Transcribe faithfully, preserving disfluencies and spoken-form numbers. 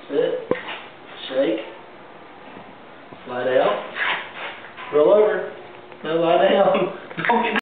Sit. Shake. Lie down. Roll over. Now lie down. Don't get